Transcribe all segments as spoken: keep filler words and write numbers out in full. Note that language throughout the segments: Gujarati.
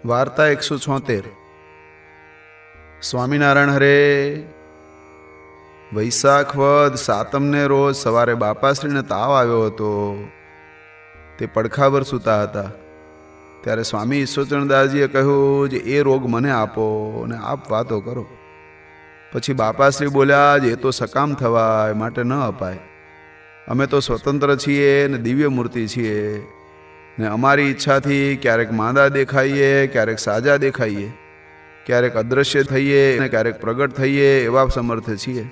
वार्ता एक सौ छोतेर। स्वामीनारायण हरे। वैशाख वद सातम ने रोज सवारे बापाश्री ने ताव आव्यो हतो। ते પડખા પર સૂતા હતા ત્યારે સ્વામી ઈશ્વરચંદ્રદાસજીએ કહ્યું જે એ રોગ મને આપો અને આપ વાતો કરો। પછી બાપાશ્રી બોલ્યા જ એ તો સકામ થવાય માટે ન અપાય। અમે તો સ્વતંત્ર છીએ ને દિવ્ય મૂર્તિ છીએ ને અમારી ઈચ્છાથી ક્યારેક માંદા દેખાઈએ, ક્યારેક સાજા દેખાઈએ, ક્યારેક અદૃશ્ય થઈએ ને ક્યારેક પ્રગટ થઈએ એવા સમર્થ છીએ।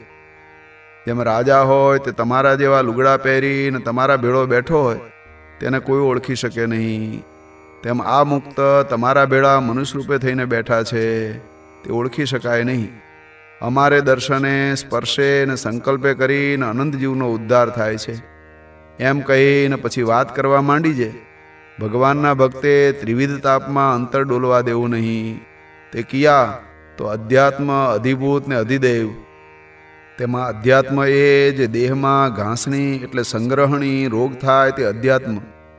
જેમ રાજા હોય તે તમારા જેવા લુગડા પહેરીને તમારા ભેળો બેઠો હોય તેને કોઈ ઓળખી શકે નહીં, તેમ આ મુક્ત તમારા ભેળા મનુષ્ય રૂપે થઈને બેઠા છે તે ઓળખી શકાય નહીં। અમારે દર્શને સ્પર્શે ને સંકલ્પે કરીને અનંત જીવનો ઉદ્ધાર થાય છે એમ કહીને પછી વાત કરવા માંડી છે। ભગવાનના ભક્તે ત્રિવિધ તાપમાં અંતર ડોલવા દેવું નહીં। તે કિયા તો અધ્યાત્મ, અધિભૂત ને અધિદેવ। તેમાં અધ્યાત્મ એ જે દેહમાં ઘાસણી એટલે સંગ્રહણી રોગ થાય તે અધ્યાત્મ,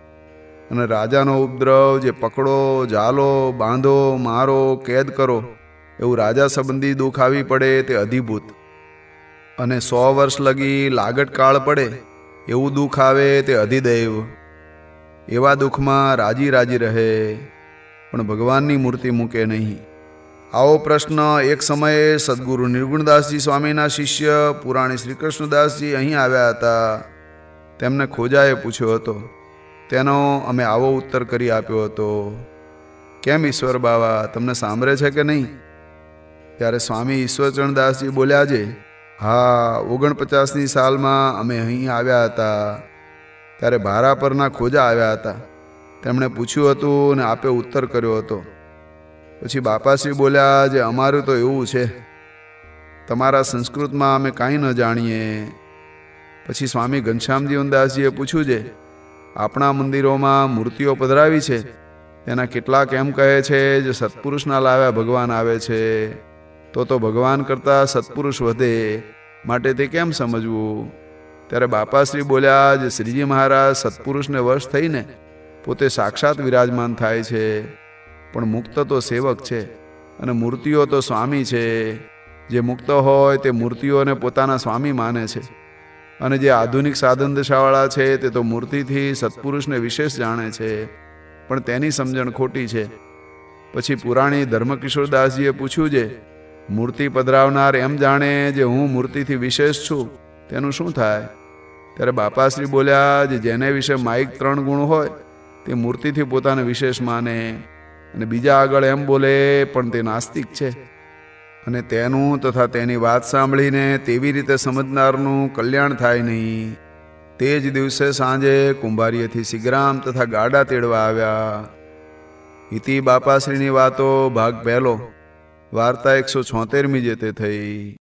અને રાજાનો ઉપદ્રવ જે પકડો, જાલો, બાંધો, મારો, કેદ કરો એવું રાજા સંબંધી દુઃખ આવી પડે તે અધિભૂત, અને સો વર્ષ લગી લાગટ કાળ પડે એવું દુઃખ આવે તે અધિદેવ। એવા દુઃખમાં રાજી રાજી રહે પણ ભગવાનની મૂર્તિ મૂકે નહીં। આવો પ્રશ્ન એક સમયે સદગુરુ નિર્ગુણદાસજી સ્વામીના શિષ્ય પુરાણી શ્રીકૃષ્ણદાસજી અહીં આવ્યા હતા। તેમને ખોજાએ પૂછ્યો હતો, તેનો અમે આવો ઉત્તર કરી આપ્યો હતો। કેમ ઈશ્વર બાવા, તમને સાંભળે છે કે નહીં? ત્યારે સ્વામી ઈશ્વરચંદ્રદાસજી બોલ્યા છે, હા, ઓગણપચાસની સાલમાં અમે અહીં આવ્યા હતા ત્યારે ભારા પરના ખોજા આવ્યા હતા। તેમણે પૂછ્યું હતું અને આપે ઉત્તર કર્યો હતો। પછી બાપાશ્રી બોલ્યા જે અમારું તો એવું છે, તમારા સંસ્કૃતમાં અમે કાંઈ ન જાણીએ। પછી સ્વામી ઘનશ્યામજીવનદાસજીએ પૂછ્યું છે, આપણા મંદિરોમાં મૂર્તિઓ પધરાવી છે તેના કેટલાક એમ કહે છે જે સત્પુરુષના લાવ્યા ભગવાન આવે છે, તો તો ભગવાન કરતાં સત્પુરુષ વધે, માટે તે કેમ સમજવું? ત્યારે બાપાશ્રી બોલ્યા જે શ્રીજી મહારાજ સત્પુરુષને વશ થઈને પોતે સાક્ષાત વિરાજમાન થાય છે, પણ મુક્ત તો સેવક છે અને મૂર્તિઓ તો સ્વામી છે। જે મુક્ત હોય તે મૂર્તિઓને પોતાના સ્વામી માને છે, અને જે આધુનિક સાધન દશાવાળા છે તે તો મૂર્તિથી સત્પુરુષને વિશેષ જાણે છે, પણ તેની સમજણ ખોટી છે। પછી પુરાણી ધર્મકિશોરદાસજીએ પૂછ્યું છે, મૂર્તિ પધરાવનાર એમ જાણે જે હું મૂર્તિથી વિશેષ છું તેનું શું થાય? ત્યારે બાપાશ્રી બોલ્યા જે જેને વિશે માઇક ત્રણ ગુણ હોય તે મૂર્તિથી પોતાને વિશેષ માને અને બીજા આગળ એમ બોલે પણ તે નાસ્તિક છે, અને તેનું તથા તેની વાત સાંભળીને તેવી રીતે સમજનારનું કલ્યાણ થાય નહીં। તે જ દિવસે સાંજે કુંભારીએથી સિગ્રામ તથા ગાડા તેડવા આવ્યા। ઇતિ બાપાશ્રીની વાતો ભાગ પહેલો। વાર્તા એકસો છોતેરમી જે તે થઈ।